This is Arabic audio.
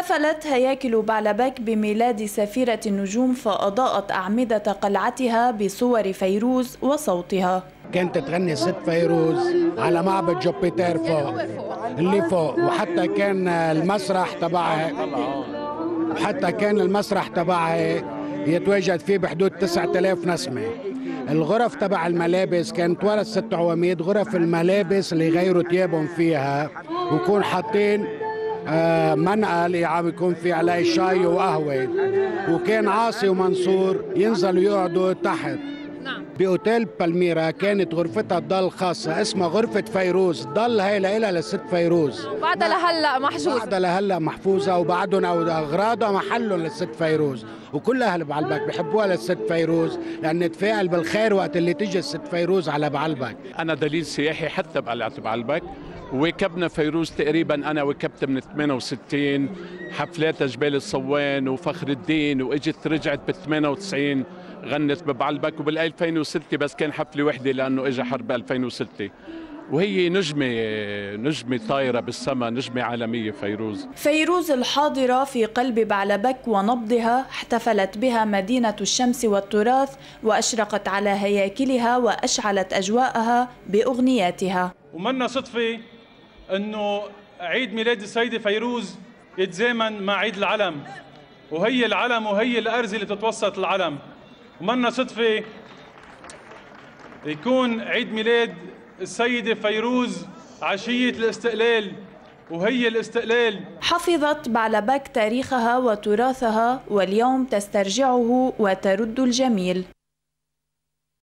احتفلت هياكل بعلبك بميلاد سفيرة النجوم، فأضاءت أعمدة قلعتها بصور فيروز وصوتها. كانت تغني ست فيروز على معبد جوبيتر فوق اللي فوق، وحتى كان المسرح تبعها يتواجد فيه بحدود 9000 نسمة. الغرف تبع الملابس كانت ورا الست عواميد، غرف الملابس اللي يغيروا ثيابهم فيها، ويكون حاطين منقل عم يكون في عليه شاي وقهوة، وكان عاصي ومنصور ينزلوا يقعدوا تحت. بأوتيل بالميرا كانت غرفتها تضل خاصة اسمها غرفة فيروز، ضل هي لها للست فيروز، بعدها لهلا محجوزة، بعدها لهلا محفوظة، وبعدهم أغراضها محلهم للست فيروز، وكل أهل بعلبك بحبوها للست فيروز لأن تفاعل بالخير وقت اللي تيجي الست فيروز على بعلبك. أنا دليل سياحي حتى بقلعة بعلبك، وكبنا فيروز تقريبا أنا وكبت من 68 حفلات جبال الصوان وفخر الدين، وإجت رجعت بال 98 غنت ببعلبك، وبال 2006 بس كان حفلة وحدة لأنه إجا حرب 2006. وهي نجمة طايرة بالسما، نجمة عالمية فيروز الحاضرة في قلب بعلبك ونبضها، احتفلت بها مدينة الشمس والتراث، وأشرقت على هياكلها وأشعلت أجواءها بأغنياتها. ومنا صدفة أنه عيد ميلاد السيدة فيروز يتزامن مع عيد العلم، وهي العلم وهي الأرز اللي بتتوسط العلم. ومنا صدفة يكون عيد ميلاد السيدة فيروز عشية الاستقلال، وهي الاستقلال. حفظت بعلبك تاريخها وتراثها، واليوم تسترجعه وترد الجميل.